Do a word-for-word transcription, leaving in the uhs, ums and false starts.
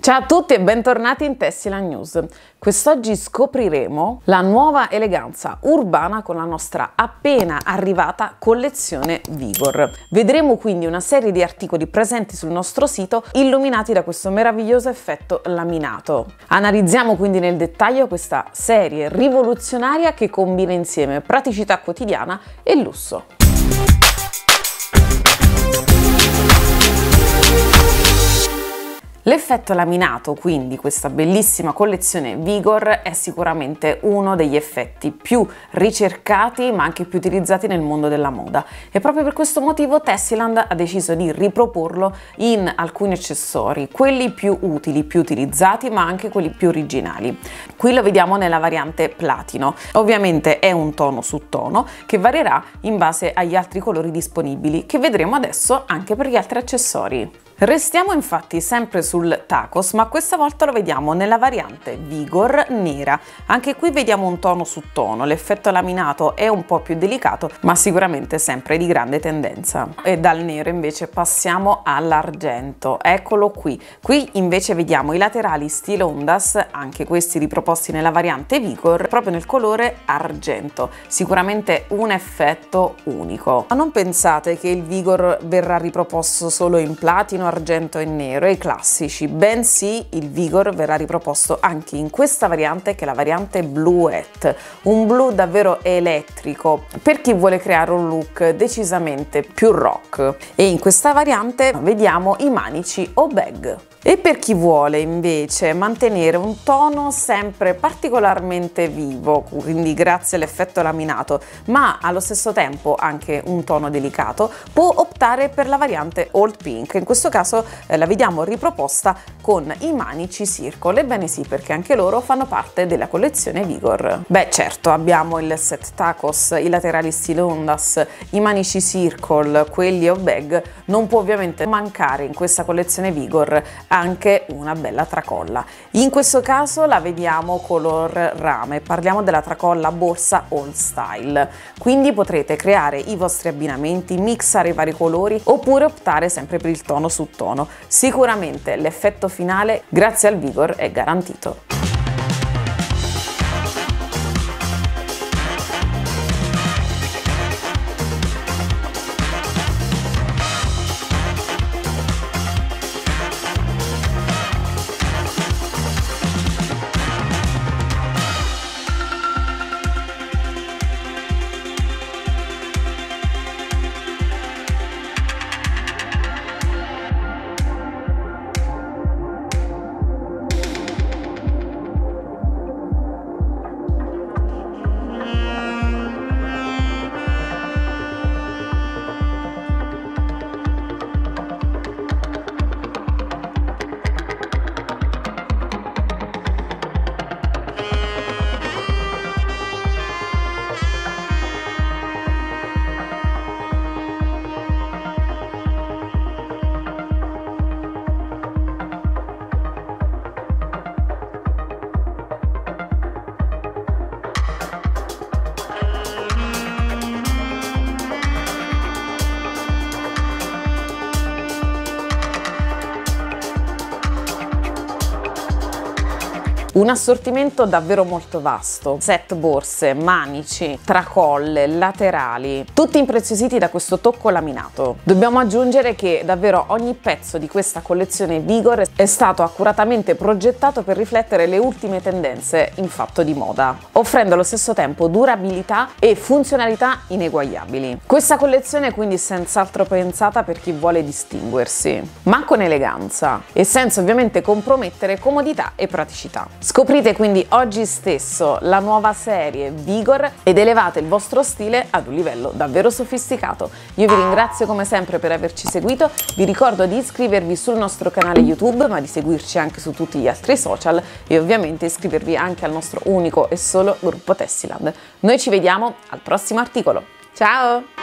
Ciao a tutti e bentornati in Tessiland News. Quest'oggi scopriremo la nuova eleganza urbana con la nostra appena arrivata collezione Vigor. Vedremo quindi una serie di articoli presenti sul nostro sito illuminati da questo meraviglioso effetto laminato. Analizziamo quindi nel dettaglio questa serie rivoluzionaria che combina insieme praticità quotidiana e lusso. L'effetto laminato, quindi questa bellissima collezione Vigor, è sicuramente uno degli effetti più ricercati ma anche più utilizzati nel mondo della moda, e proprio per questo motivo Tessiland ha deciso di riproporlo in alcuni accessori, quelli più utili, più utilizzati ma anche quelli più originali. Qui lo vediamo nella variante platino, ovviamente è un tono su tono che varierà in base agli altri colori disponibili, che vedremo adesso anche per gli altri accessori. Restiamo infatti sempre sul tacos, ma questa volta lo vediamo nella variante Vigor nera. Anche qui vediamo un tono su tono, l'effetto laminato è un po' più delicato, ma sicuramente sempre di grande tendenza. E dal nero invece passiamo all'argento, eccolo qui. Qui invece vediamo i laterali stile Ondas, anche questi riproposti nella variante Vigor, proprio nel colore argento. Sicuramente un effetto unico. Ma non pensate che il Vigor verrà riproposto solo in platino, argento e nero, i classici, bensì il Vigor verrà riproposto anche in questa variante, che è la variante Bluette, un blu davvero elettrico per chi vuole creare un look decisamente più rock. E in questa variante vediamo i manici o bag. E per chi vuole invece mantenere un tono sempre particolarmente vivo, quindi grazie all'effetto laminato, ma allo stesso tempo anche un tono delicato, può optare per la variante Old Pink. In questo caso eh, la vediamo riproposta con i manici Circle. Ebbene sì, perché anche loro fanno parte della collezione Vigor. Beh certo, abbiamo il set tacos, i laterali stile Ondas, i manici Circle, quelli o bag, non può ovviamente mancare in questa collezione Vigor anche una bella tracolla. In questo caso la vediamo color rame, parliamo della tracolla borsa Old Style, quindi potrete creare i vostri abbinamenti, mixare i vari colori oppure optare sempre per il tono su tono. Sicuramente l'effetto finale grazie al Vigor è garantito. Un assortimento davvero molto vasto, set borse, manici, tracolle, laterali, tutti impreziositi da questo tocco laminato. Dobbiamo aggiungere che davvero ogni pezzo di questa collezione Vigor è stato accuratamente progettato per riflettere le ultime tendenze in fatto di moda, offrendo allo stesso tempo durabilità e funzionalità ineguagliabili. Questa collezione è quindi senz'altro pensata per chi vuole distinguersi, ma con eleganza e senza ovviamente compromettere comodità e praticità. Scoprite quindi oggi stesso la nuova serie Vigor ed elevate il vostro stile ad un livello davvero sofisticato. Io vi ringrazio come sempre per averci seguito, vi ricordo di iscrivervi sul nostro canale YouTube, ma di seguirci anche su tutti gli altri social e ovviamente iscrivervi anche al nostro unico e solo gruppo Tessiland. Noi ci vediamo al prossimo articolo. Ciao!